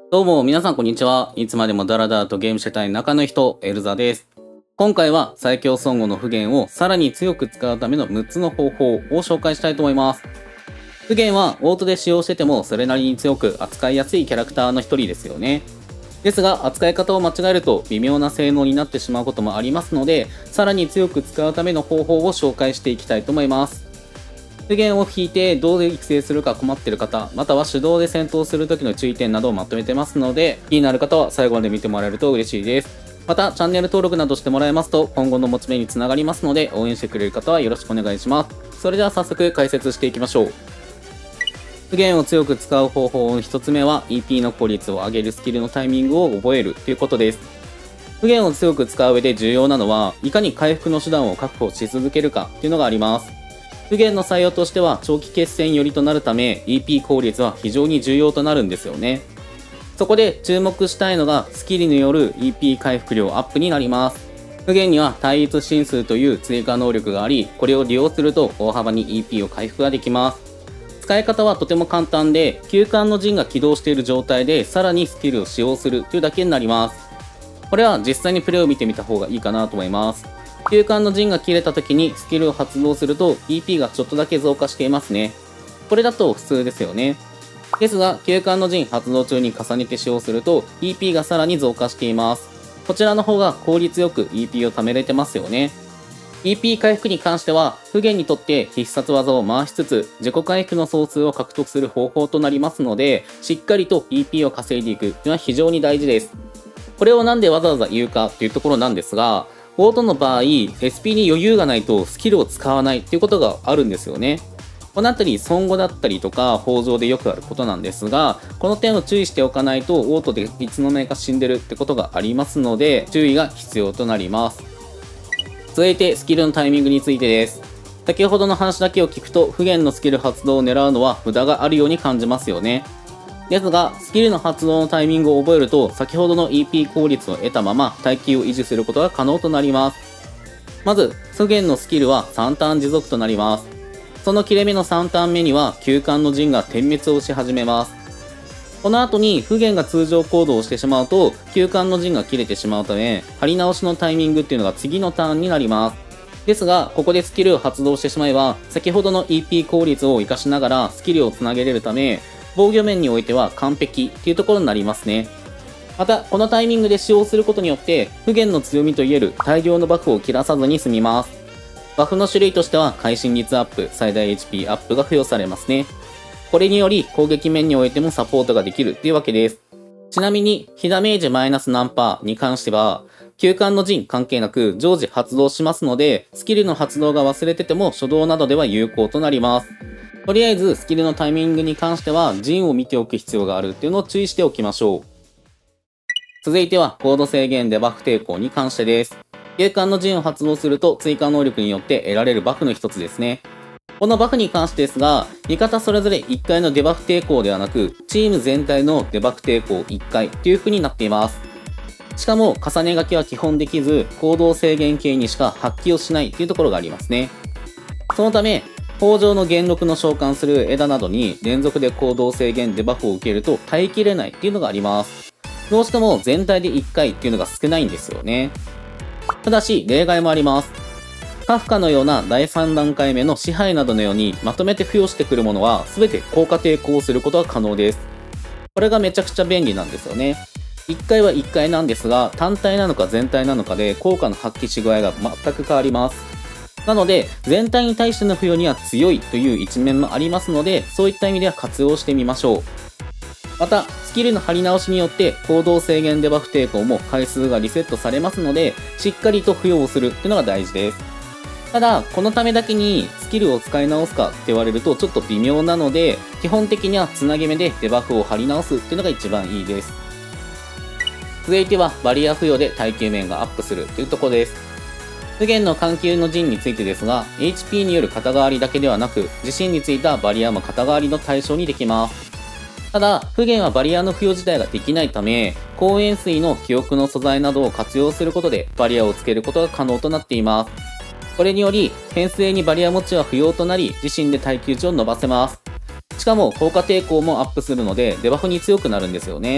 どうも皆さんこんにちは。いつまでもダラダラとゲームしてたい中の人、エルザです。今回は最強孫悟の不言をさらに強く使うための6つの方法を紹介したいと思います。不言はオートで使用しててもそれなりに強く扱いやすいキャラクターの一人ですよね。ですが扱い方を間違えると微妙な性能になってしまうこともありますので、さらに強く使うための方法を紹介していきたいと思います。不言を引いてどう育成するか困っている方、または手動で戦闘する時の注意点などをまとめてますので、気になる方は最後まで見てもらえると嬉しいです。またチャンネル登録などしてもらえますと今後の持ち目につながりますので、応援してくれる方はよろしくお願いします。それでは早速解説していきましょう。不言を強く使う方法の1つ目は EP の効率を上げるスキルのタイミングを覚えるということです。不言を強く使う上で重要なのは、いかに回復の手段を確保し続けるかというのがあります。不言の採用としては長期決戦寄りとなるため EP 効率は非常に重要となるんですよね。そこで注目したいのがスキルによる EP 回復量アップになります。不言には対立進数という追加能力があり、これを利用すると大幅に EP を回復ができます。使い方はとても簡単で、休館の陣が起動している状態でさらにスキルを使用するというだけになります。これは実際にプレイを見てみた方がいいかなと思います。休館の陣が切れた時にスキルを発動すると EP がちょっとだけ増加していますね。これだと普通ですよね。ですが休館の陣発動中に重ねて使用すると EP がさらに増加しています。こちらの方が効率よく EP を貯めれてますよね。EP 回復に関しては不言にとって必殺技を回しつつ自己回復の総数を獲得する方法となりますので、しっかりと EP を稼いでいくというのは非常に大事です。これをなんでわざわざ言うかというところなんですが、オートの場合 SP に余裕がないとスキルを使わないっていうことがあるんですよね。このあたり孫悟だったりとか北条でよくあることなんですが、この点を注意しておかないとオートでいつの間にか死んでるってことがありますので、注意が必要となります。続いてスキルのタイミングについてです。先ほどの話だけを聞くと不言のスキル発動を狙うのは無駄があるように感じますよね。ですがスキルの発動のタイミングを覚えると先ほどの EP 効率を得たまま耐久を維持することが可能となります。まず不言のスキルは3ターン持続となります。その切れ目の3ターン目には休館の陣が点滅をし始めます。この後に不言が通常行動をしてしまうと休館の陣が切れてしまうため、張り直しのタイミングっていうのが次のターンになります。ですがここでスキルを発動してしまえば先ほどの EP 効率を活かしながらスキルをつなげれるため、防御面においては完璧っていうところになりますね。またこのタイミングで使用することによって不言の強みといえる大量のバフを切らさずに済みます。バフの種類としては会心率アップ、最大 HP アップが付与されますね。これにより攻撃面においてもサポートができるっていうわけです。ちなみに被ダメージマイナス何パーに関しては休館の陣関係なく常時発動しますので、スキルの発動が忘れてても初動などでは有効となります。とりあえずスキルのタイミングに関しては陣を見ておく必要があるっていうのを注意しておきましょう。続いてはコード制限デバフ抵抗に関してです。休館の陣を発動すると追加能力によって得られるバフの一つですね。このバフに関してですが、味方それぞれ1回のデバフ抵抗ではなくチーム全体のデバフ抵抗1回という風になっています。しかも重ね書きは基本できず行動制限系にしか発揮をしないというところがありますね。そのため北条の元禄の召喚する枝などに連続で行動制限デバフを受けると耐えきれないっていうのがあります。どうしても全体で1回っていうのが少ないんですよね。ただし例外もあります。カフカのような第3段階目の支配などのようにまとめて付与してくるものは全て効果抵抗することが可能です。これがめちゃくちゃ便利なんですよね。1回は1回なんですが単体なのか全体なのかで効果の発揮し具合が全く変わります。なので全体に対しての付与には強いという一面もありますので、そういった意味では活用してみましょう。またスキルの張り直しによって行動制限デバフ抵抗も回数がリセットされますので、しっかりと付与をするっていうのが大事です。ただこのためだけにスキルを使い直すかって言われるとちょっと微妙なので、基本的にはつなぎ目でデバフを張り直すっていうのが一番いいです。続いてはバリア付与で耐久面がアップするというところです。不言の緩急の陣についてですが HP による肩代わりだけではなく自身についたバリアも肩代わりの対象にできます。ただ不言はバリアの付与自体ができないため、光塩水の記憶の素材などを活用することでバリアをつけることが可能となっています。これにより編成にバリア持ちは不要となり自身で耐久値を伸ばせます。しかも効果抵抗もアップするのでデバフに強くなるんですよね。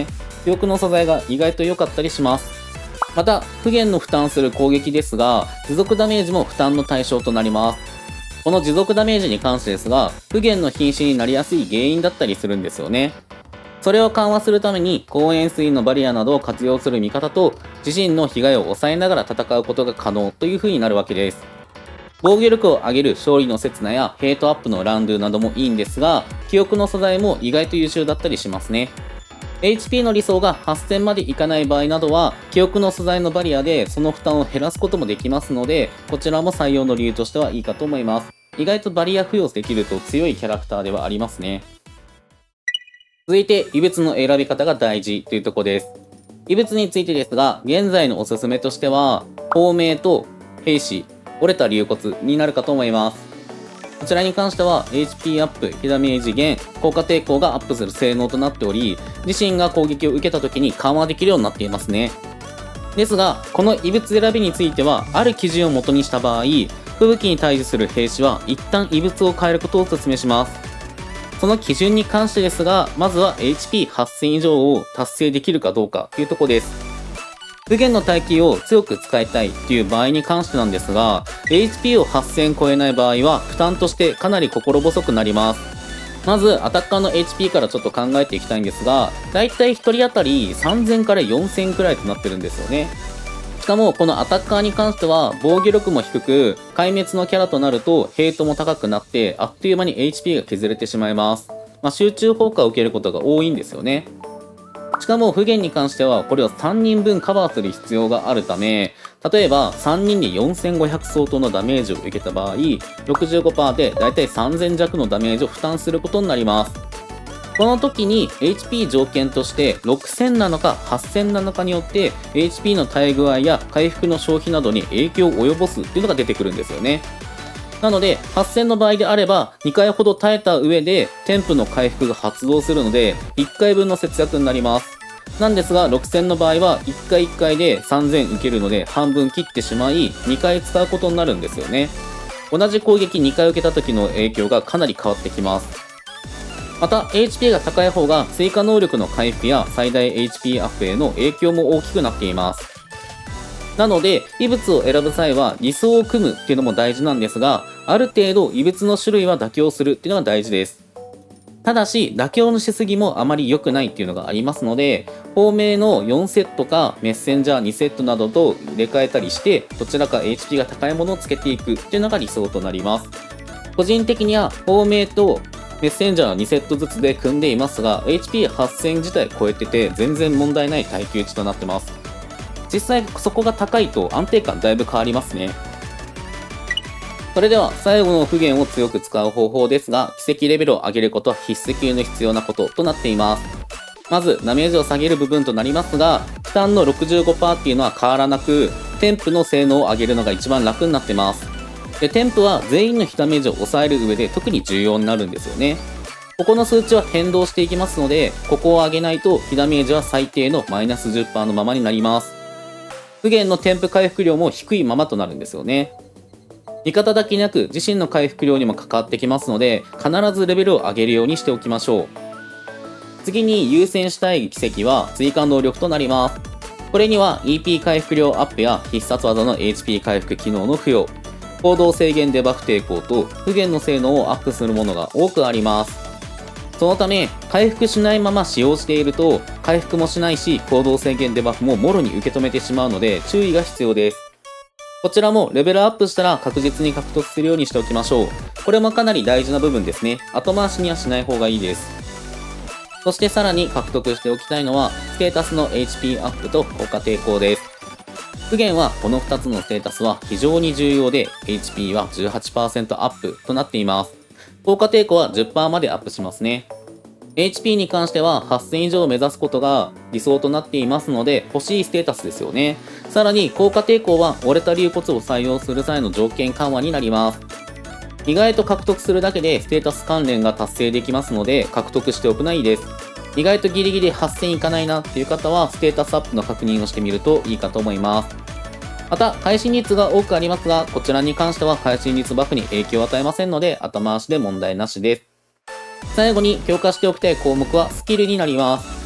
記憶の素材が意外と良かったりします。また、不言の負担する攻撃ですが、持続ダメージも負担の対象となります。この持続ダメージに関してですが、不言の瀕死になりやすい原因だったりするんですよね。それを緩和するために、光塩水のバリアなどを活用する味方と、自身の被害を抑えながら戦うことが可能という風になるわけです。防御力を上げる勝利の刹那やヘイトアップのランドゥなどもいいんですが、記憶の素材も意外と優秀だったりしますね。HP の理想が8000までいかない場合などは、記憶の素材のバリアでその負担を減らすこともできますので、こちらも採用の理由としてはいいかと思います。意外とバリア付与できると強いキャラクターではありますね。続いて、異物の選び方が大事というところです。異物についてですが、現在のおすすめとしては、透明と兵士、折れた竜骨になるかと思います。こちらに関しては HP アップ、被ダメージ減、効果抵抗がアップする性能となっており、自身が攻撃を受けた時に緩和できるようになっていますね。ですが、この異物選びについては、ある基準を元にした場合、吹雪に対峙する兵士は一旦異物を変えることをお勧めします。その基準に関してですが、まずは HP8000 以上を達成できるかどうかというところです。不言の待機を強く使いたいという場合に関してなんですが、HP を8000超えない場合は負担としてかなり心細くなります。まず、アタッカーの HP からちょっと考えていきたいんですが、だいたい1人当たり3000から4000くらいとなってるんですよね。しかも、このアタッカーに関しては防御力も低く、壊滅のキャラとなるとヘイトも高くなって、あっという間に HP が削れてしまいます。集中砲火を受けることが多いんですよね。しかも不言に関してはこれを3人分カバーする必要があるため、例えば3人に4500相当のダメージを受けた場合、65% でだいたい3000弱のダメージを負担することになります。この時に HP 条件として6000なのか8000なのかによって HP の耐え具合や回復の消費などに影響を及ぼすっていうのが出てくるんですよね。なので、8000の場合であれば、2回ほど耐えた上で、添付の回復が発動するので、1回分の節約になります。なんですが、6000の場合は、1回1回で3000受けるので、半分切ってしまい、2回使うことになるんですよね。同じ攻撃2回受けた時の影響がかなり変わってきます。また、HP が高い方が、追加能力の回復や最大 HP アップへの影響も大きくなっています。なので、異物を選ぶ際は理想を組むっていうのも大事なんですが、ある程度異物の種類は妥協するっていうのが大事です。ただし、妥協のしすぎもあまり良くないっていうのがありますので、方面の4セットかメッセンジャー2セットなどと入れ替えたりして、どちらか HP が高いものをつけていくっていうのが理想となります。個人的には、方面とメッセンジャー2セットずつで組んでいますが、HP8000 自体超えてて全然問題ない耐久値となってます。実際そこが高いと安定感だいぶ変わりますね。それでは最後の不言を強く使う方法ですが、奇跡レベルを上げることは必須級の必要なこととなっています。まずダメージを下げる部分となりますが、負担の 65% っていうのは変わらなく、添付の性能を上げるのが一番楽になってます。で、添付は全員の被ダメージを抑える上で特に重要になるんですよね。ここの数値は変動していきますので、ここを上げないと被ダメージは最低のマイナス 10% のままになります。不言の添付回復量も低いままとなるんですよね。味方だけなく自身の回復量にも関わってきますので、必ずレベルを上げるようにしておきましょう。次に優先したい奇跡は追加能力となります。これには EP 回復量アップや必殺技の HP 回復機能の付与、行動制限デバフ抵抗と不言の性能をアップするものが多くあります。そのため、回復しないまま使用していると、回復もしないし、行動制限デバフももろに受け止めてしまうので、注意が必要です。こちらもレベルアップしたら確実に獲得するようにしておきましょう。これもかなり大事な部分ですね。後回しにはしない方がいいです。そしてさらに獲得しておきたいのは、ステータスの HP アップと効果抵抗です。不言はこの2つのステータスは非常に重要で、HP は 18% アップとなっています。効果抵抗は 10% までアップしますね。HP に関しては8000以上を目指すことが理想となっていますので、欲しいステータスですよね。さらに効果抵抗は折れた竜骨を採用する際の条件緩和になります。意外と獲得するだけでステータス関連が達成できますので、獲得しておくのがいいです。意外とギリギリ8000いかないなっていう方は、ステータスアップの確認をしてみるといいかと思います。また、会心率が多くありますが、こちらに関しては会心率バフに影響を与えませんので、後回しで問題なしです。最後に強化しておきたい項目はスキルになります。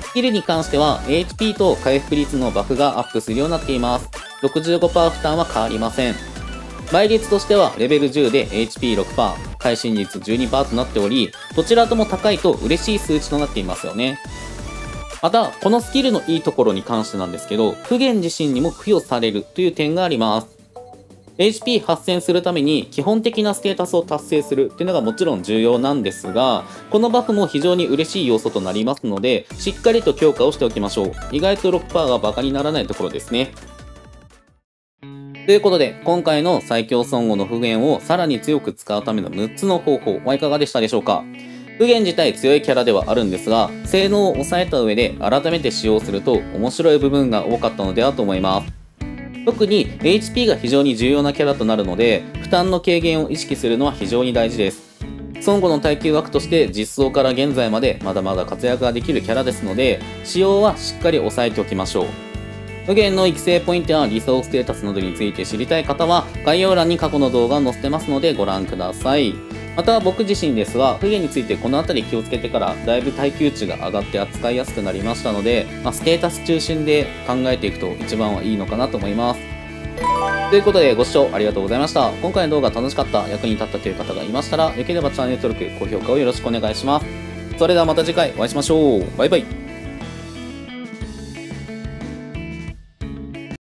スキルに関しては HP と回復率のバフがアップするようになっています。65% 負担は変わりません。倍率としてはレベル10で HP6%、会心率12% となっており、どちらとも高いと嬉しい数値となっていますよね。また、このスキルのいいところに関してなんですけど、不言自身にも付与されるという点があります。HP 発生するために基本的なステータスを達成するっていうのがもちろん重要なんですが、このバフも非常に嬉しい要素となりますので、しっかりと強化をしておきましょう。意外と 6% がバカにならないところですね。ということで、今回の最強孫悟の不言をさらに強く使うための6つの方法はいかがでしたでしょうか。不言自体強いキャラではあるんですが、性能を抑えた上で改めて使用すると面白い部分が多かったのではと思います。特に HP が非常に重要なキャラとなるので、負担の軽減を意識するのは非常に大事です。孫悟の耐久枠として実装から現在までまだまだ活躍ができるキャラですので、使用はしっかり抑えておきましょう。無限の育成ポイントや理想ステータスなどについて知りたい方は概要欄に過去の動画を載せてますのでご覧ください。また僕自身ですが、不言についてこの辺り気をつけてからだいぶ耐久値が上がって扱いやすくなりましたので、ステータス中心で考えていくと一番はいいのかなと思います。ということでご視聴ありがとうございました。今回の動画楽しかった、役に立ったという方がいましたら、よければチャンネル登録、高評価をよろしくお願いします。それではまた次回お会いしましょう。バイバイ。